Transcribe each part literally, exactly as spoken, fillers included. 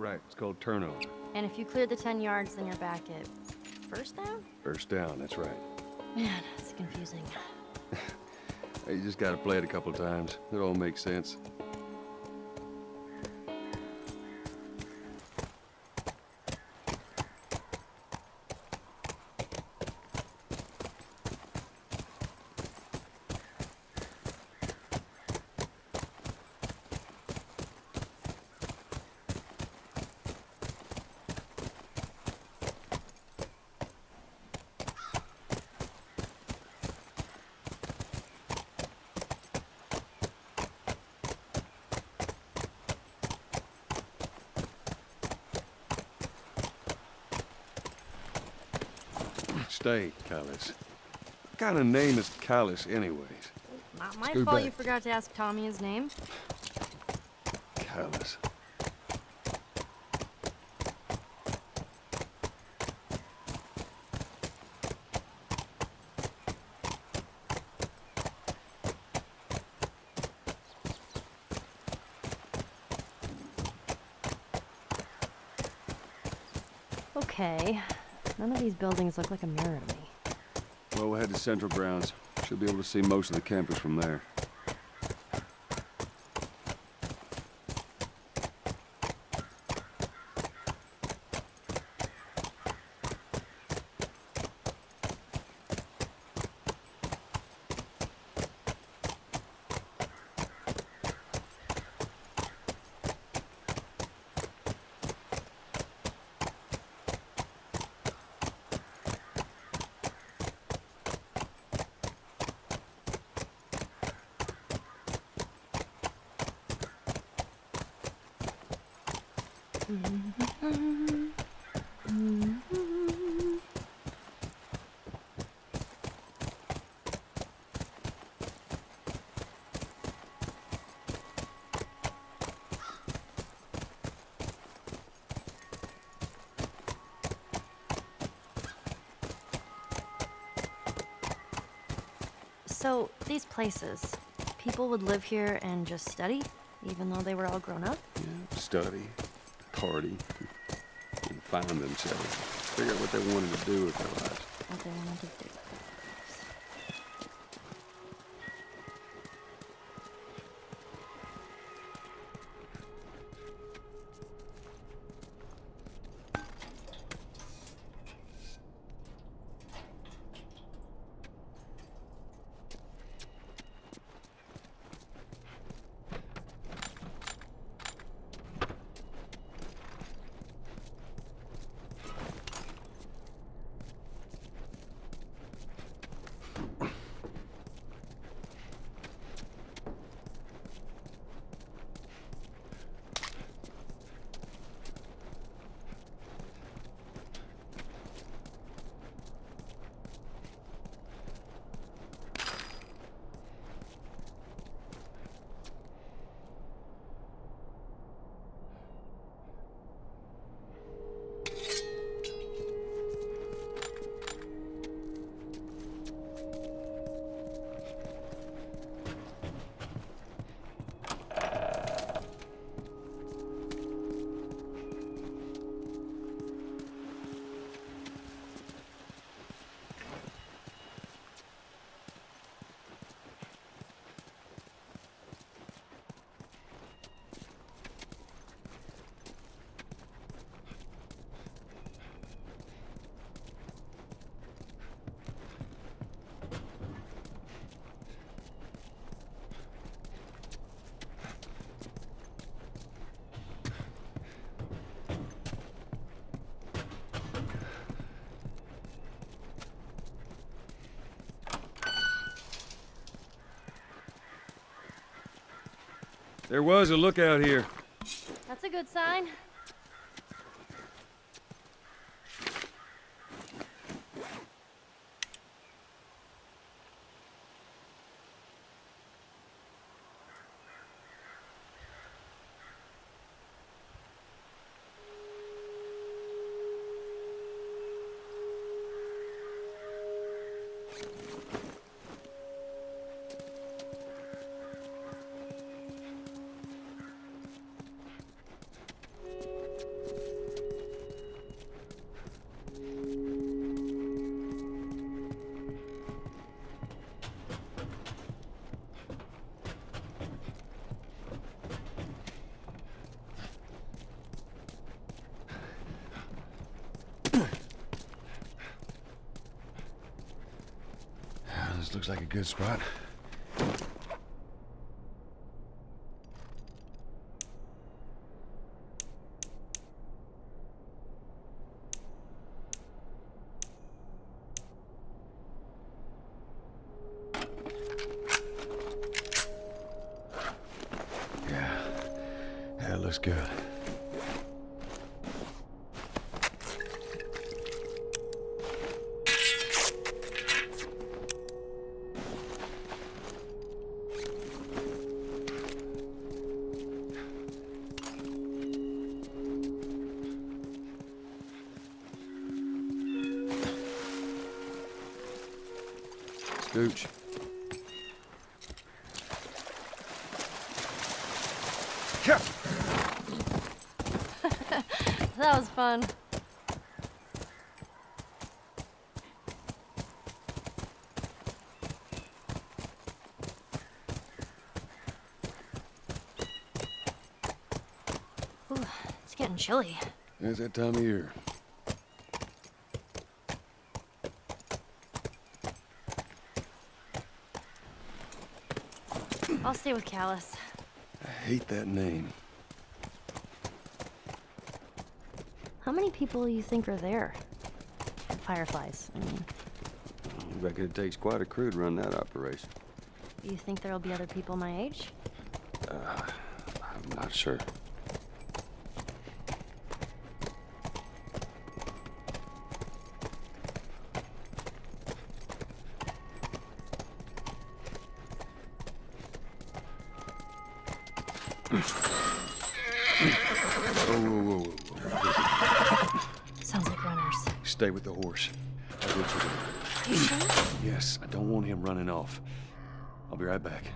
Right, it's called turnover. And if you clear the ten yards, then you're back at first down? First down, that's right. Man, it's confusing. You just gotta play it a couple times. It all makes sense. Stay, Callus. What kind of name is Callus, anyways? Not my Scoot fault back. you forgot to ask Tommy his name. Callus. Okay. None of these buildings look like a mirror to me. Well, we'll head to Central Grounds. Should be able to see most of the campus from there. So, these places, people would live here and just study, even though they were all grown up? Yeah, study, party, and find themselves. Figure out what they wanted to do with their lives. What they wanted to do. There was a lookout here. That's a good sign. This looks like a good spot. Yeah, that looks good. Scooch. Yeah. That was fun. Ooh, it's getting chilly. It's that time of year. I'll stay with Callus. I hate that name. How many people do you think are there? Fireflies, I mean. I reckon it takes quite a crew to run that operation. You think there'll be other people my age? Uh, I'm not sure. Whoa, whoa, whoa, whoa. Sounds like runners. Stay with the horse. I'll get you there. Are you sure? Yes, I don't want him running off. I'll be right back.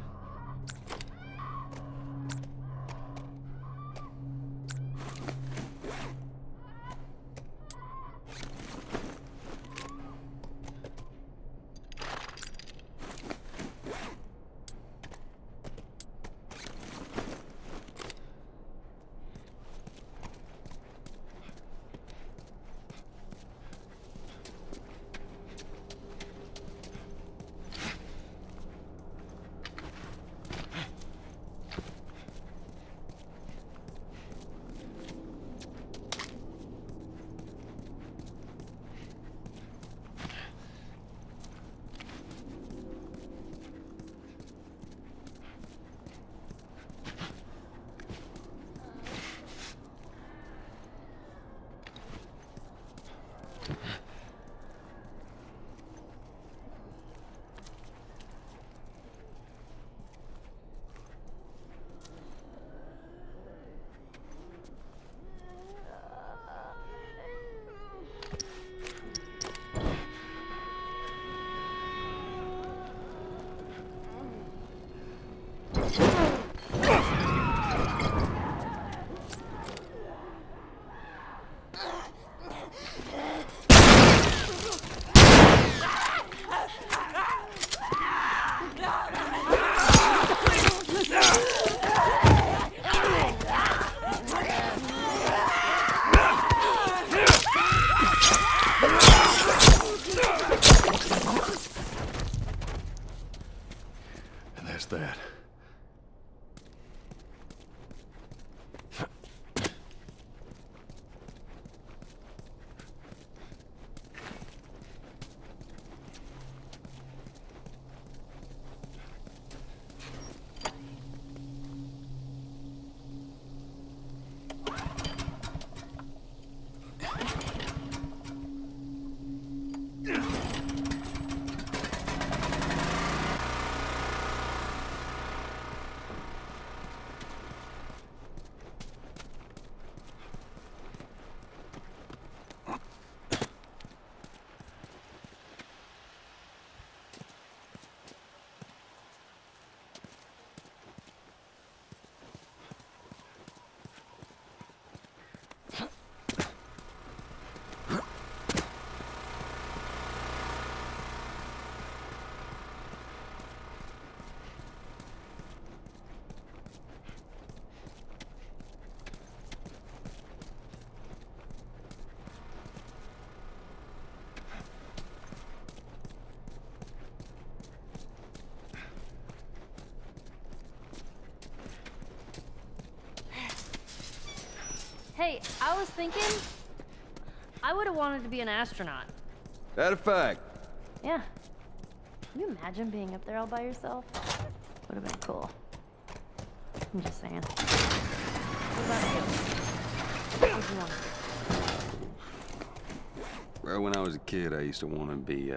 Hey, I was thinking I would have wanted to be an astronaut. That a fact? Yeah. Can you imagine being up there all by yourself? Would have been cool. I'm just saying. What about you? What do you want to do? Well, when I was a kid, I used to want to be, uh,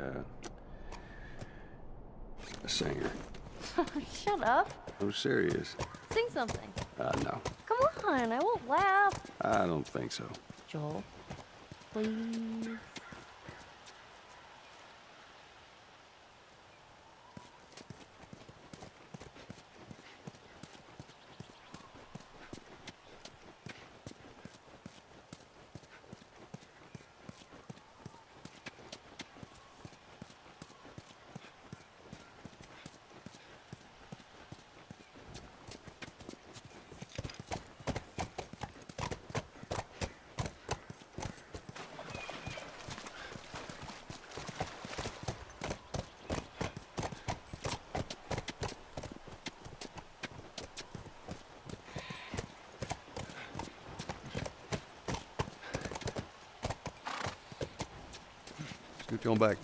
a singer. Shut up. I'm serious. Sing something. Uh, no. Come on, I won't laugh. I don't think so. Joel, please. Scoot on back.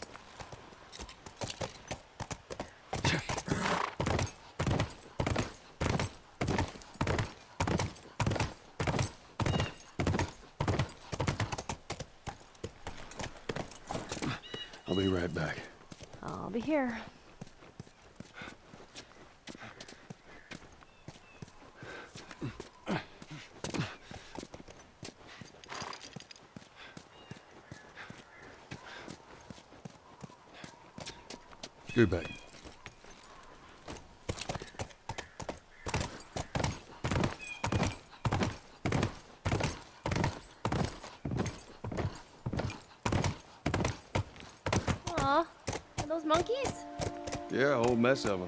I'll be right back. I'll be here. Scoot back. Aw, are those monkeys? Yeah, a whole mess of them.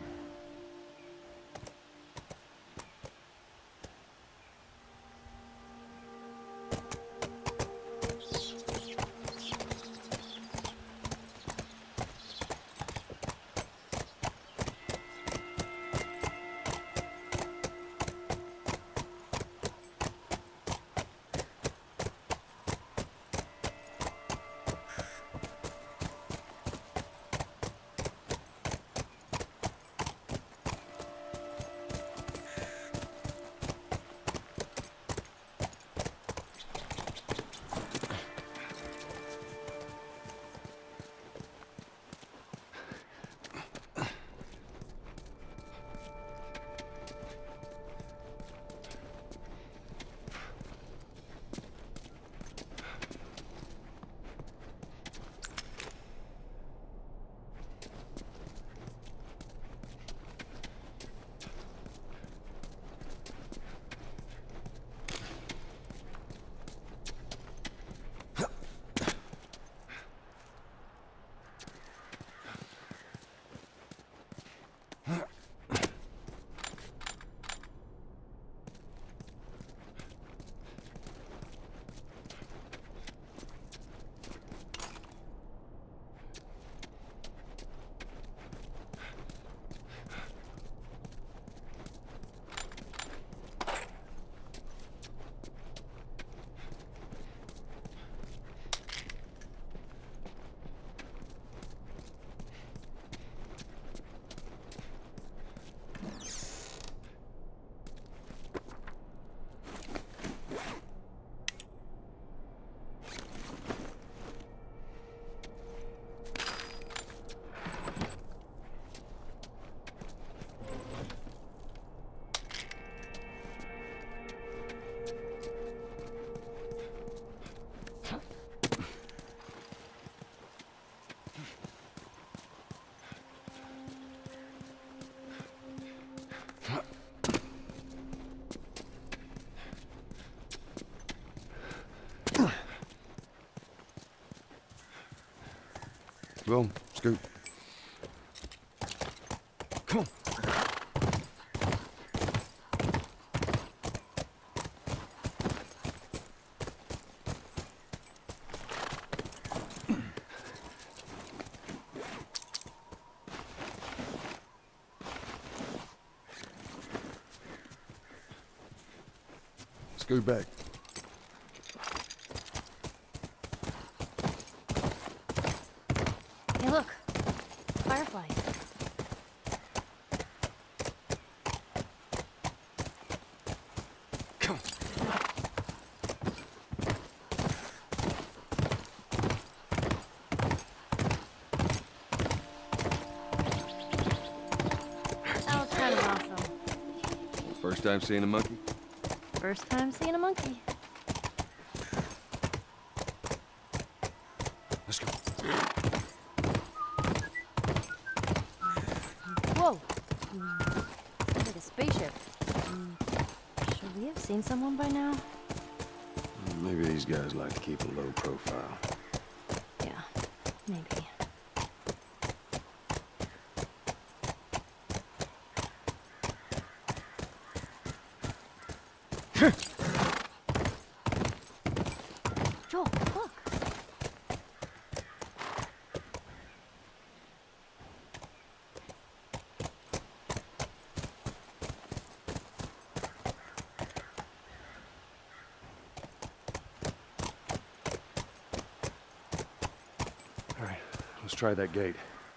Go, scoot. Come on. Scoot back. Hey, look. Fireflies. Come. That was kind of awesome. First time seeing a monkey? First time seeing a monkey. Let's go. Whoa! Sounds like a spaceship. Um, should we have seen someone by now? Maybe these guys like to keep a low profile. Yeah, maybe. Joel, look! All right, let's try that gate.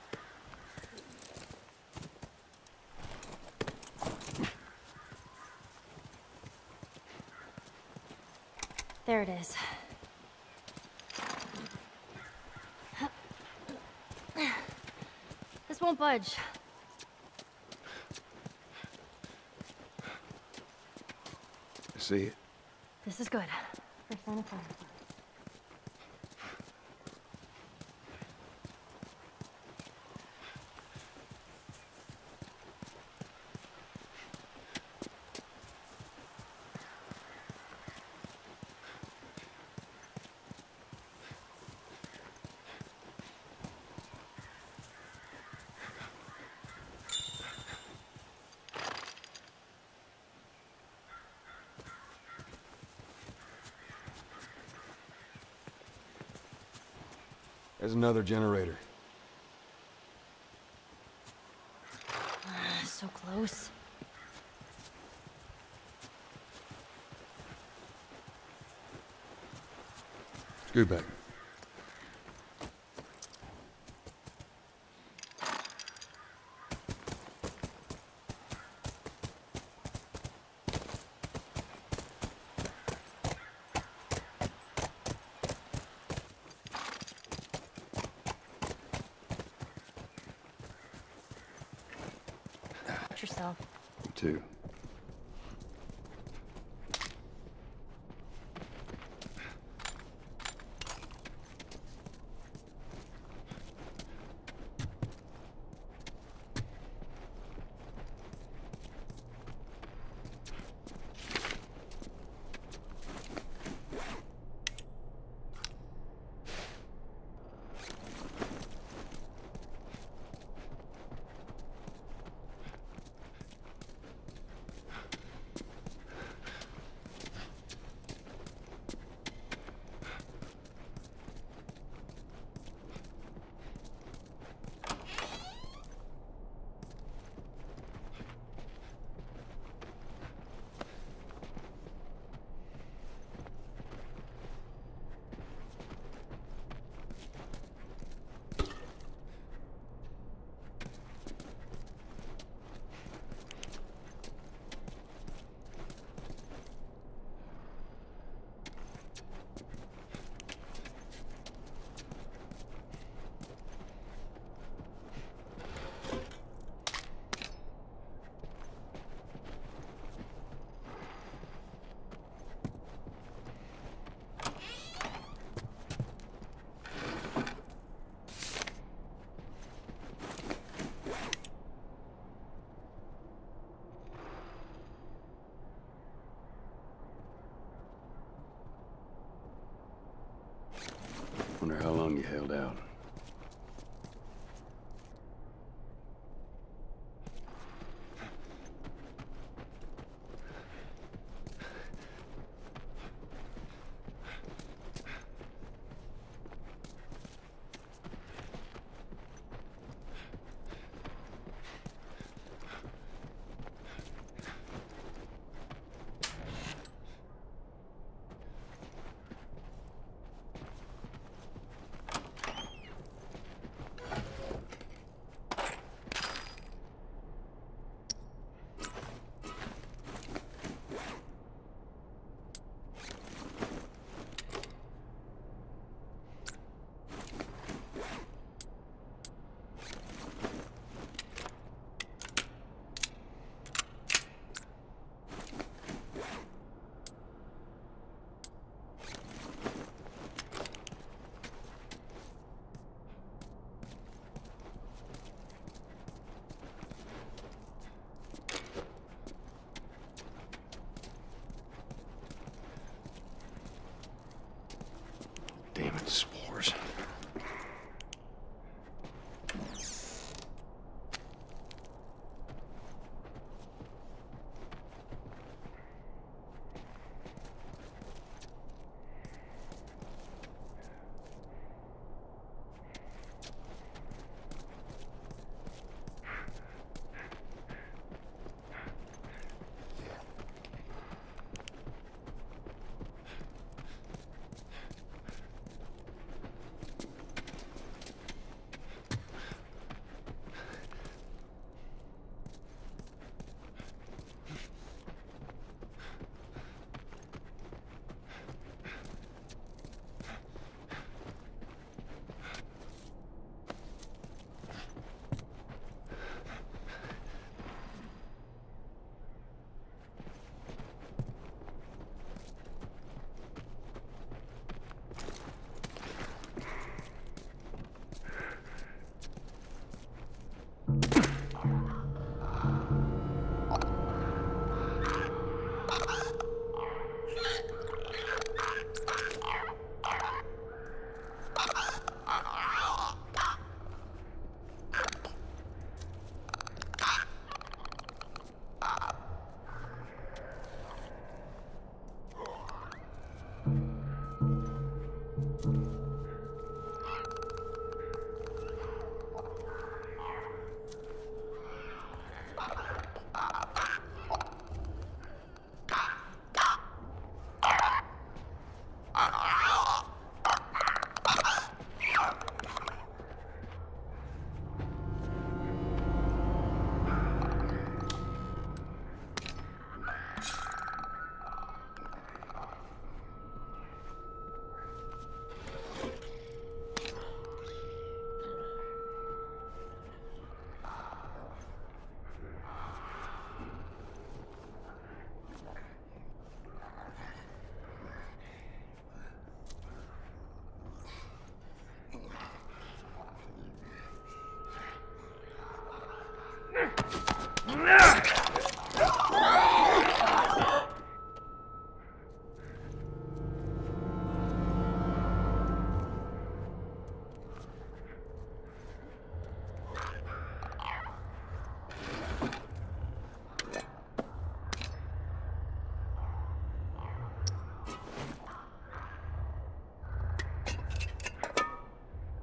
There it is. This won't budge. See it? This is good. First sign of fire. There's another generator. So close. Scoot back. Watch yourself. Two. Wonder how long you held out.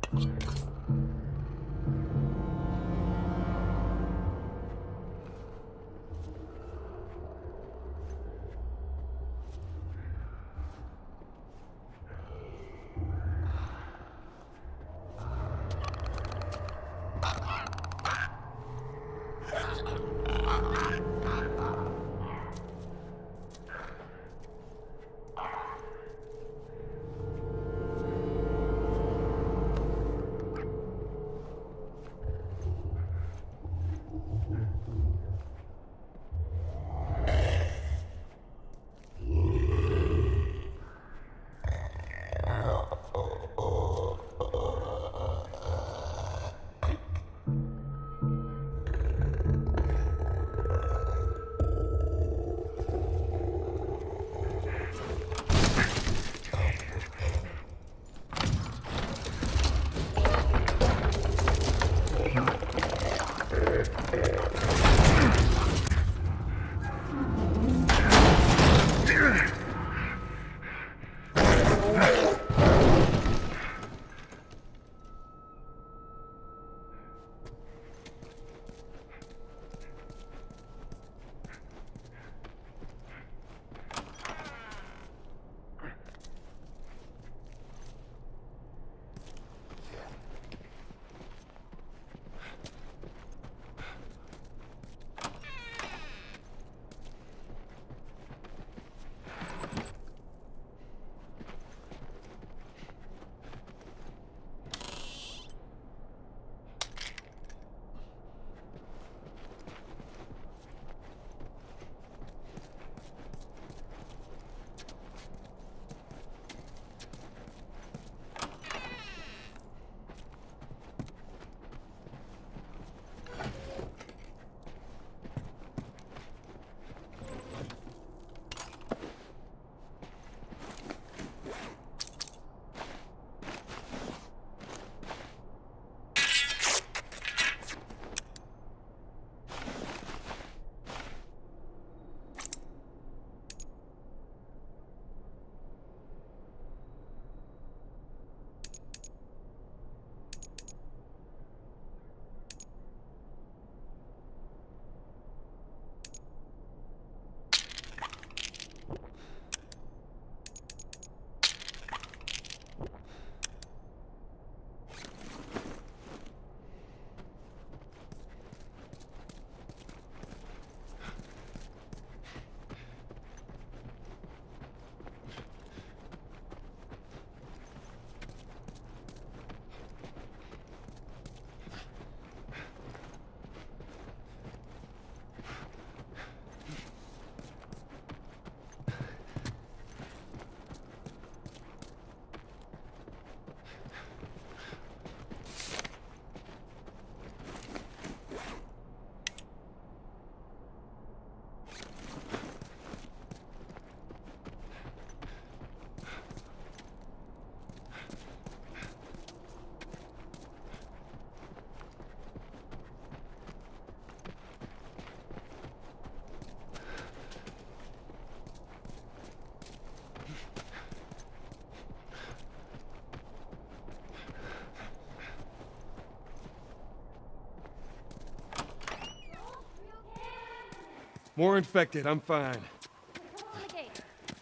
More infected, I'm fine. Control on the gate.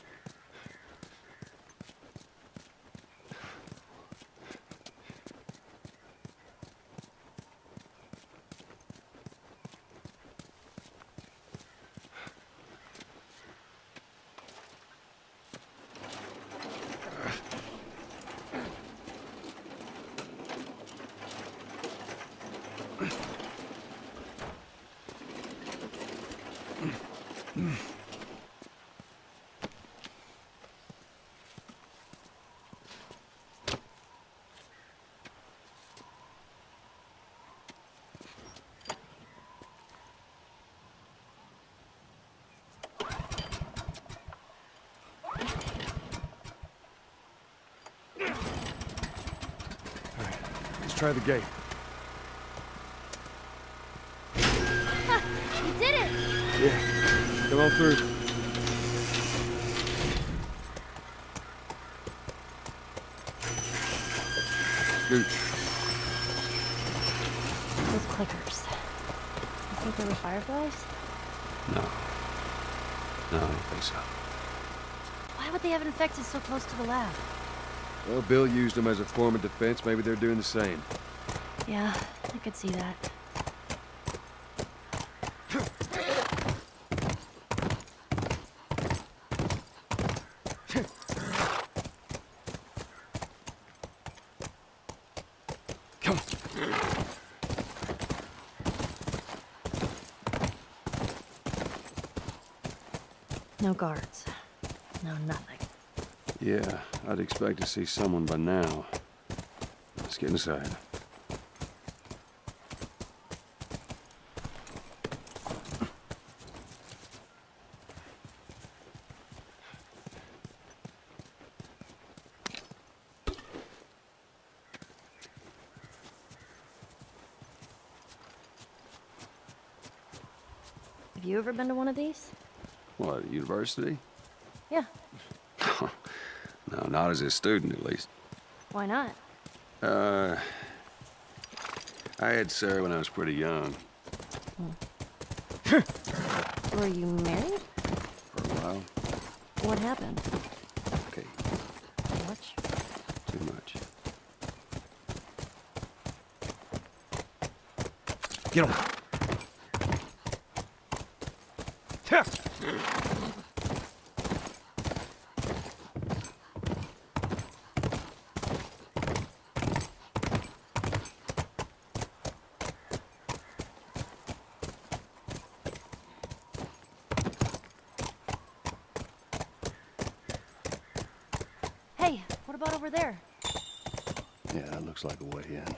Try the gate. Ha! You did it! Yeah, come on through. Scooch. clickers. You think they were Fireflies? No. No, I don't think so. Why would they have infected so close to the lab? Well, Bill used them as a form of defense. Maybe they're doing the same. Yeah, I could see that. Come on. No guards. No nothing. Yeah, I'd expect to see someone by now. Let's get inside. Have you ever been to one of these? What, university? Yeah. No, not as a student, at least. Why not? Uh, I had Sarah when I was pretty young. Were you married? For a while. What happened? Okay, Much? too much. Get him. Hey, what about over there? Yeah, that looks like a way in.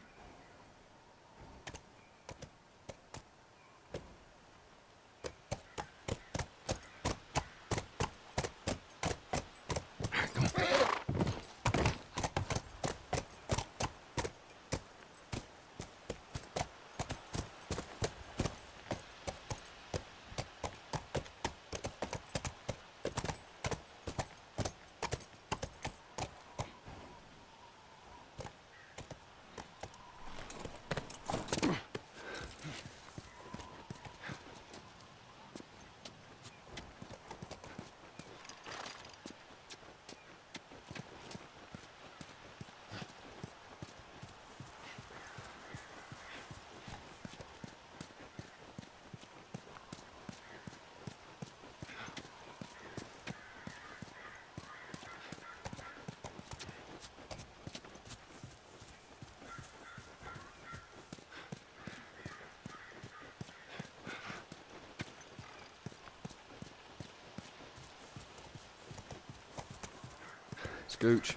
Scooch.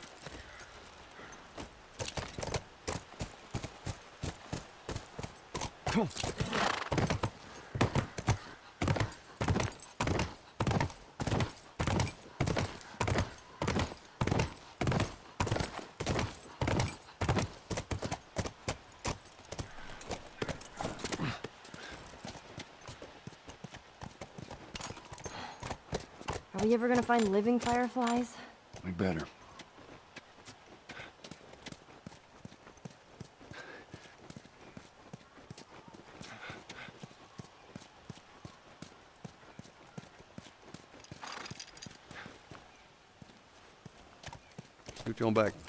Come on. Are we ever gonna find living Fireflies? We better. Scoot you on back.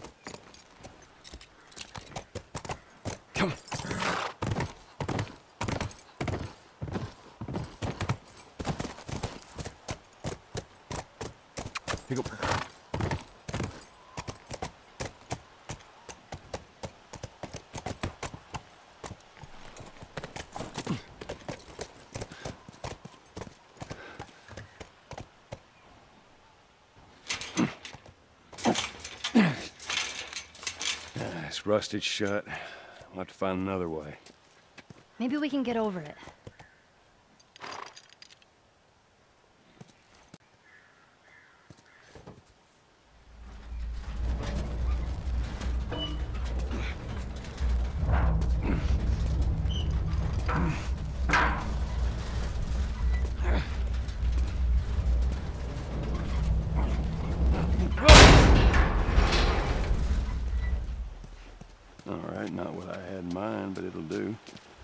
Come on. Here you go. It's rusted shut. We'll have to find another way. Maybe we can get over it. All right, not what I had in mind, but it'll do.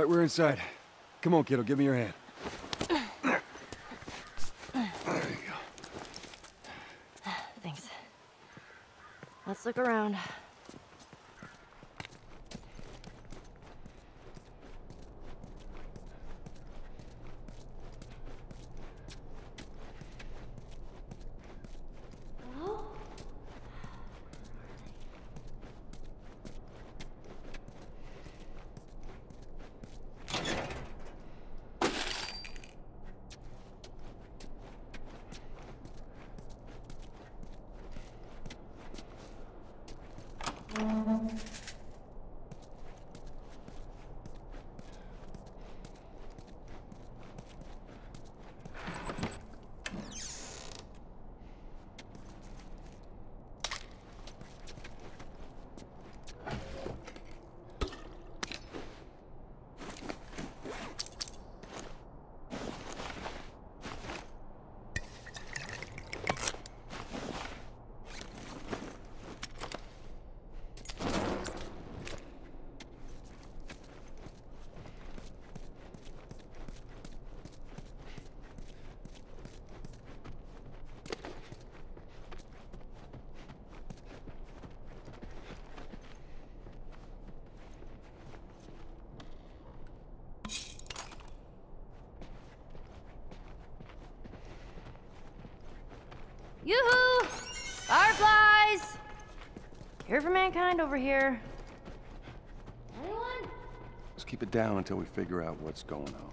right, we're inside. Come on, kiddo, give me your hand. There you go. Thanks. Let's look around. Yoo-hoo! Fireflies! Care for mankind over here. Anyone? Let's keep it down until we figure out what's going on.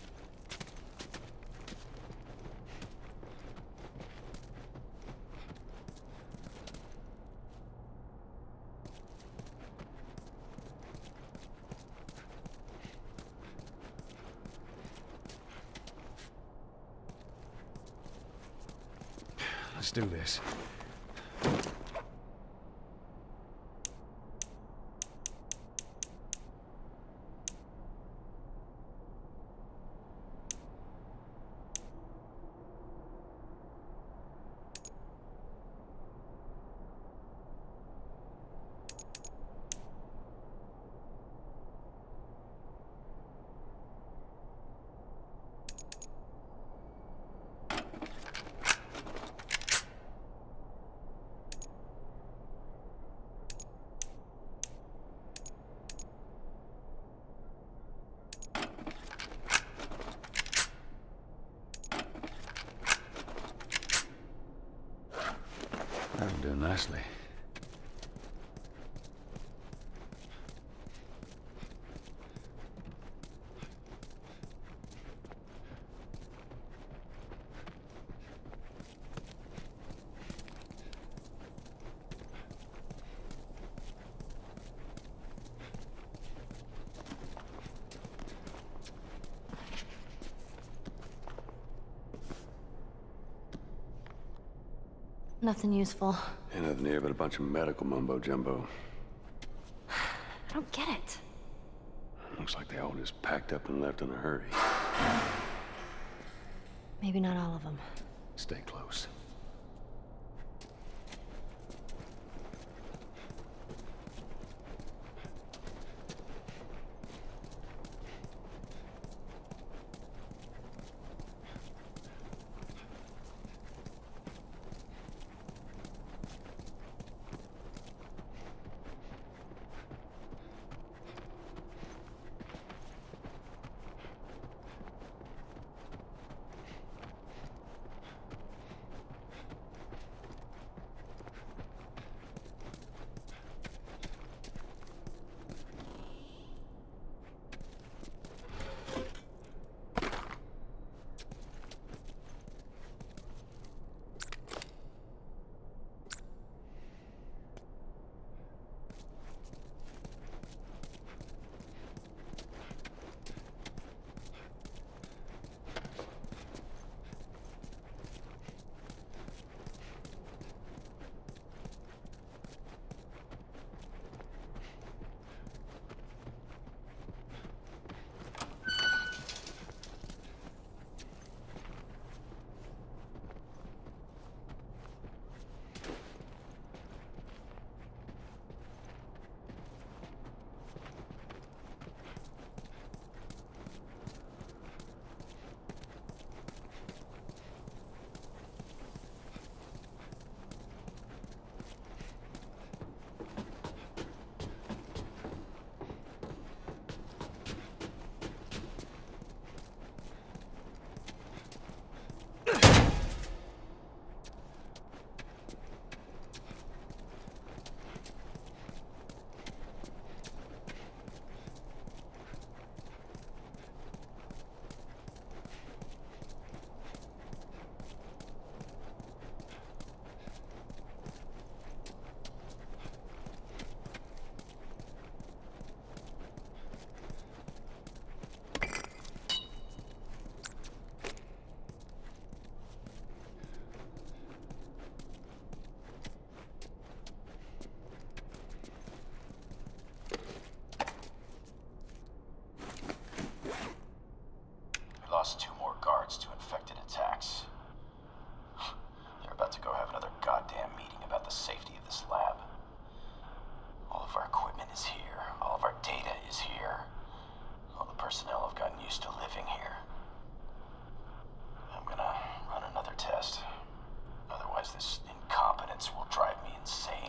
Let's do this. That'll do nicely. Nothing useful. Ain't nothing here but a bunch of medical mumbo-jumbo. I don't get it. Looks like they all just packed up and left in a hurry. Maybe not all of them. Stay close. lost two more guards to infected attacks. They're about to go have another goddamn meeting about the safety of this lab. All of our equipment is here. All of our data is here. All the personnel have gotten used to living here. I'm gonna run another test. Otherwise, this incompetence will drive me insane.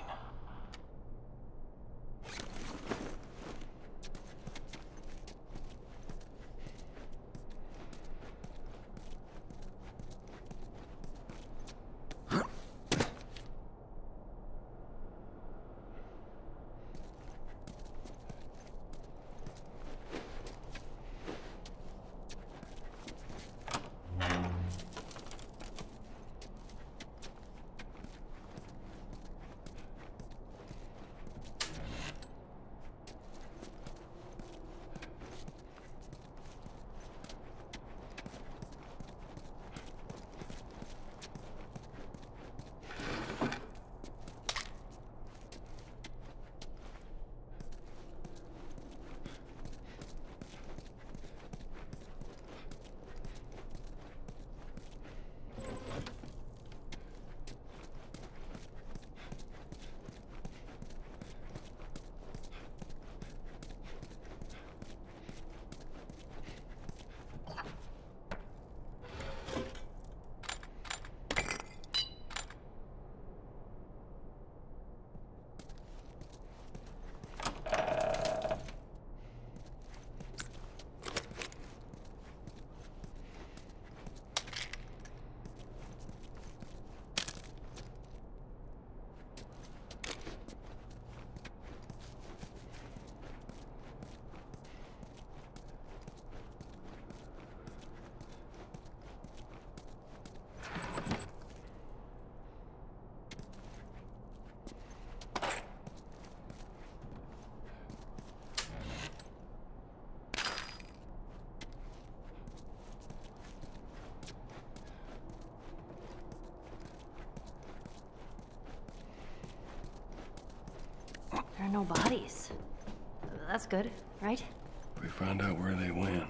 There are no bodies. That's good, right? We find out where they went.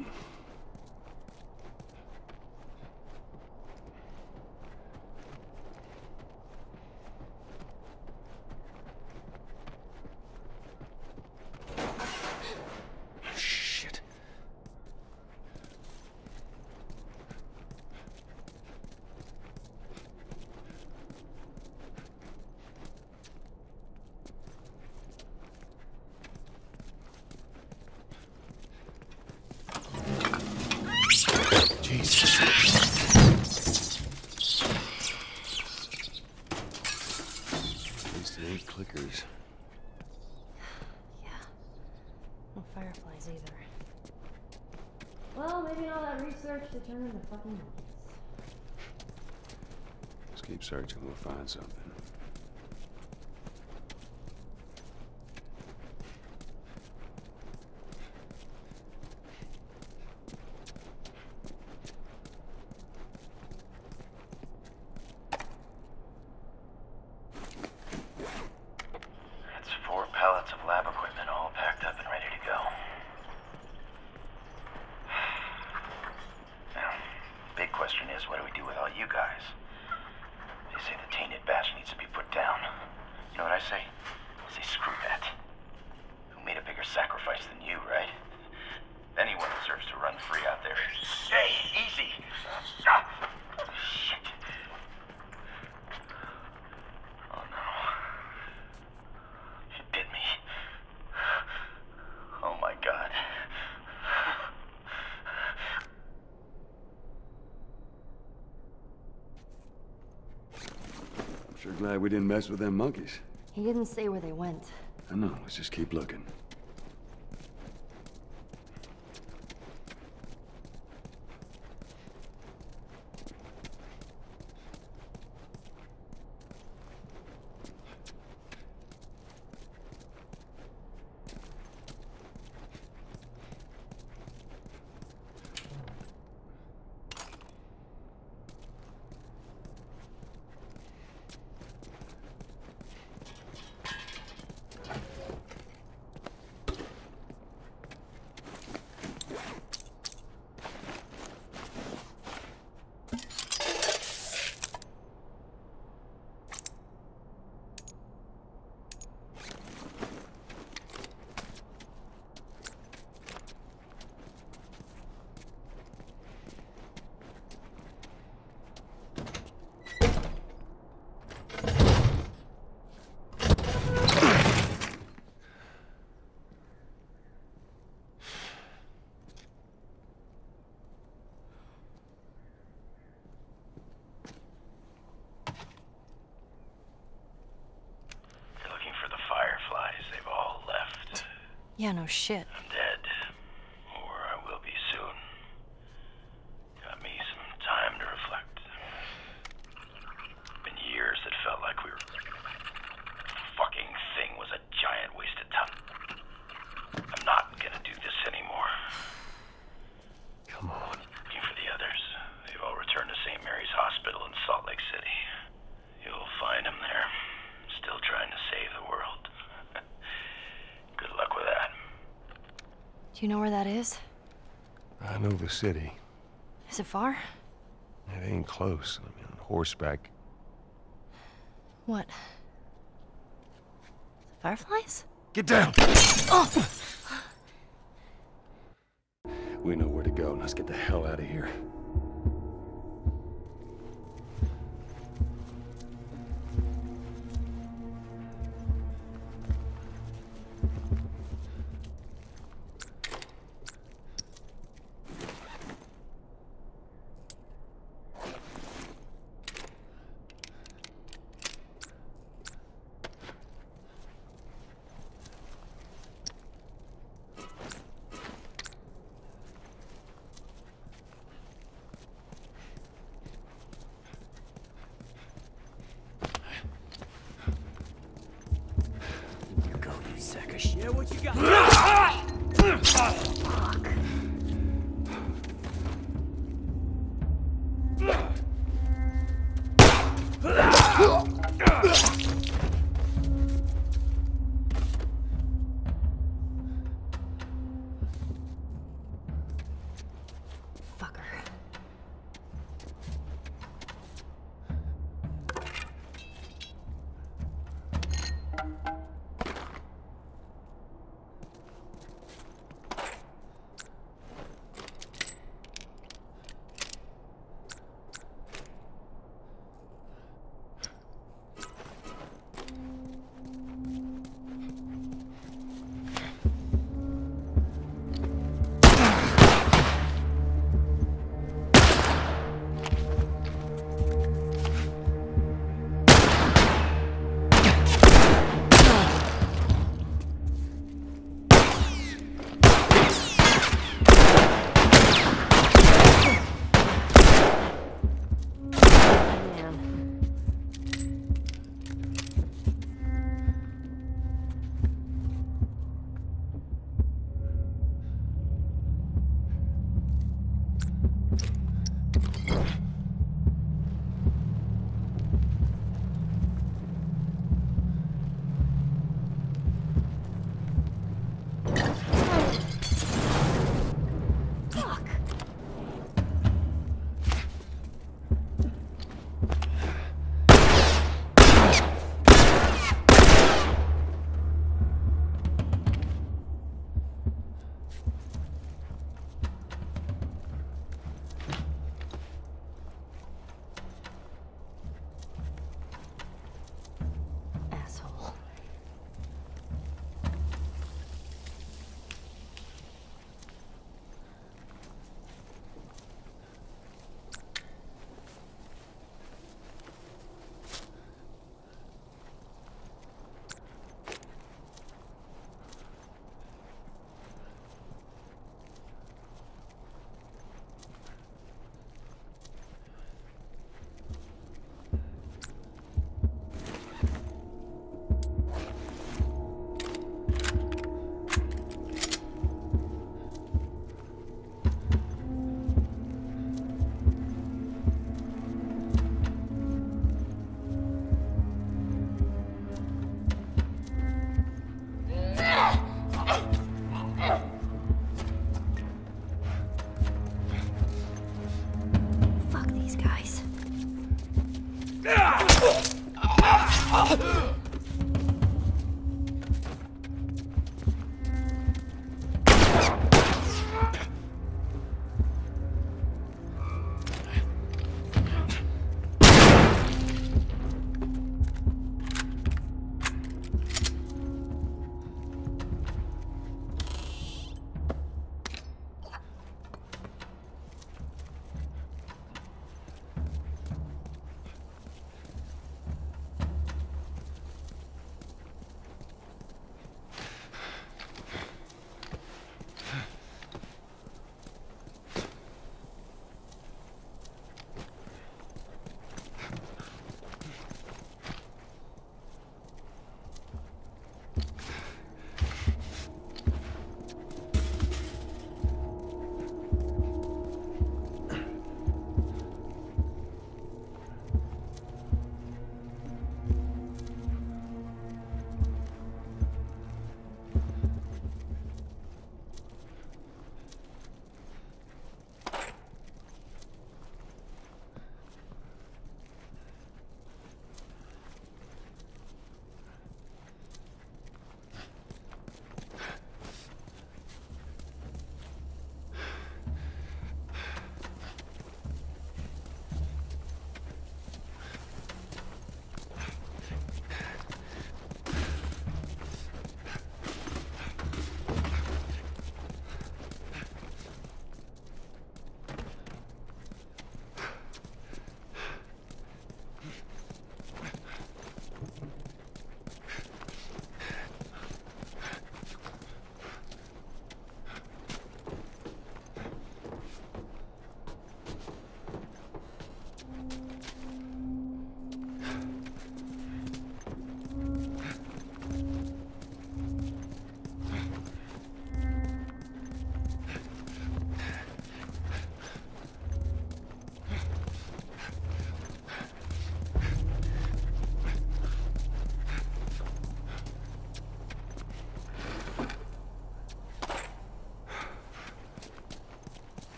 Shit. Jesus. At least it ain't clickers. Yeah. No fireflies either. Well, maybe all that research to turn into fucking monkeys. Let's keep searching, we'll find something. It's four pallets of lab equipment all packed up and ready to go. Now, big question is, what do we do with all you guys? They say the tainted batch needs to be put down. You know what I say? I say screw that. Who made a bigger sacrifice than you, right? Anyone deserves to run free out there. Hey, easy! Ah! Shit. Oh no. You did me. Oh my god. I'm sure glad we didn't mess with them monkeys. He didn't say where they went. I know, let's just keep looking. Yeah, no shit. I'm dead. Or I will be soon. Got me some time to reflect. Been years that felt like we were... fucking thing was a giant waste of time. I'm not gonna do this anymore. Come on. Looking for the others. They've all returned to Saint Mary's Hospital in Salt Lake City. You'll find them there. Still trying to save the world. Good luck with that. Do you know where that is? I know the city. Is it far? It ain't close. I mean, on horseback. What? The Fireflies? Get down! Oh! We know where to go. Let's get the hell out of here. Yeah, what you got?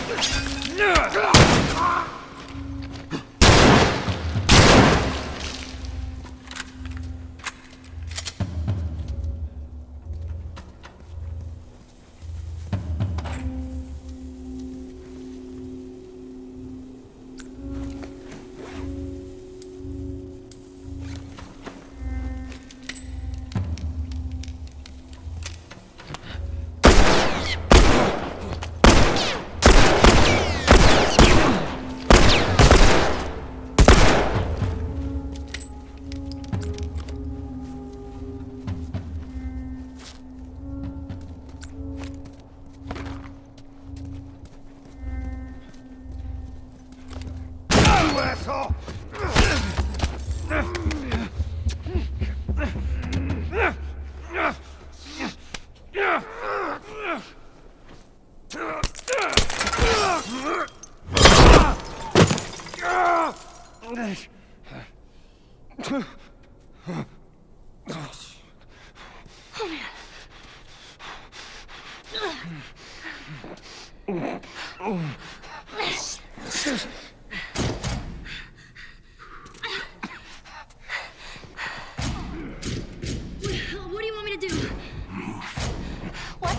What do you want me to do? What?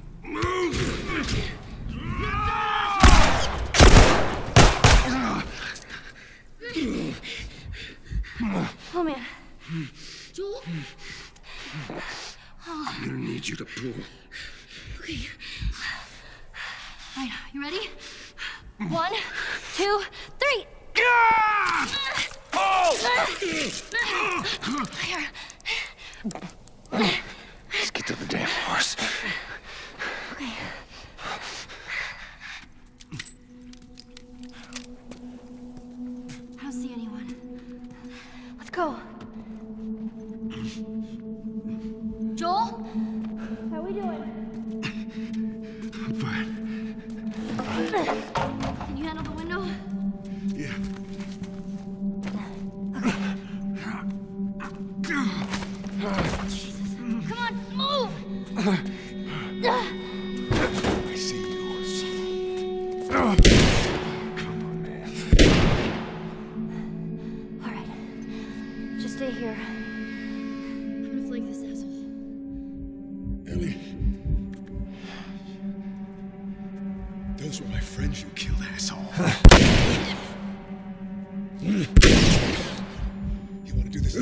Oh man. Joel? Oh. I'm gonna need you to pull. Okay. Alright, you ready? One, two, three! Here. Let's get to the damn horse. Okay. I don't see anyone. Let's go. Joel? How are we doing? I'm fine. Can you handle the window? Yeah. Jesus. Come on, move! I see you. Come on, man. All right. Just stay here. I'm gonna flank this asshole. Ellie. Those were my friends you killed, asshole. You want to do this?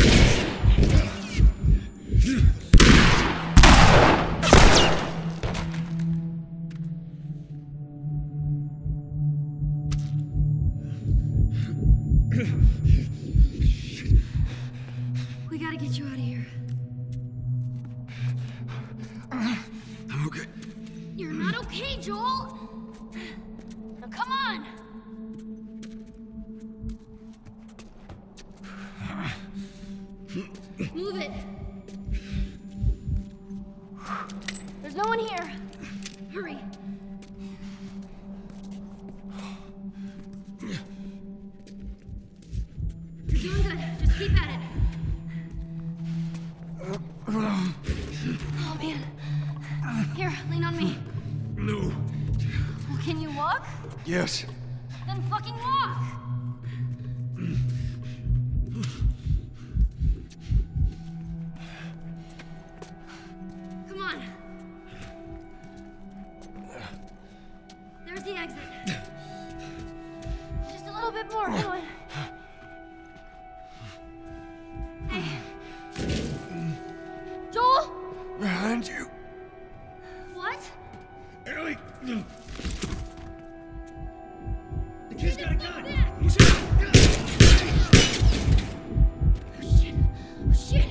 We gotta get you out of here. I'm okay. You're not okay, Joel! Now come on! Move it! There's no one here! Hurry! You're doing good. Just keep at it. Oh, man. Here, lean on me. No. Well, can you walk? Yes. Then fucking walk! Come on. There's the exit. Just a little bit more, come on. Hey. Joel? Behind you. What? Ellie. The kid's got a gun! Back. He's here. Oh, shit. Oh, shit.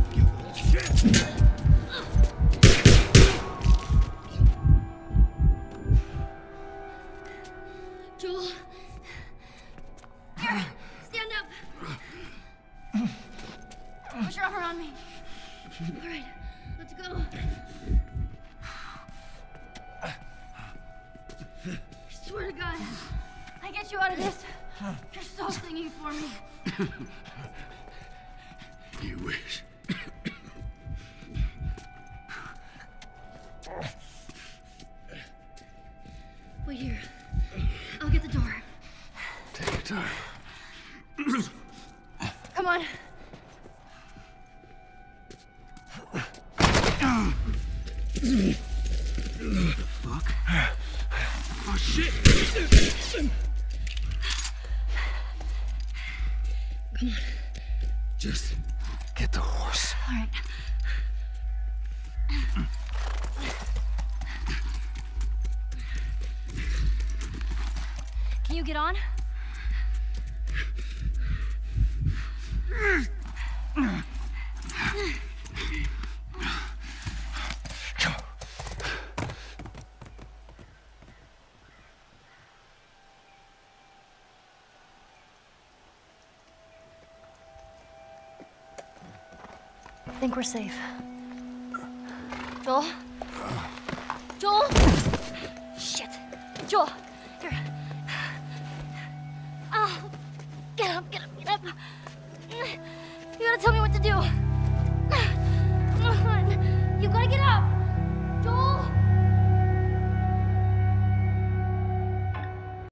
Joel. Here, stand up. Put your arm around me. All right, let's go. I swear to God, I get you out of this. You're so singing for me. You wish. Wait. Wait here. I'll get the door. Take your time. Come on. Fuck. Oh, shit! Come on. Just get the horse. All right. Can you get on? I think we're safe. Joel? Joel? Shit. Joel, here. Oh, get up, get up, get up. You gotta tell me what to do.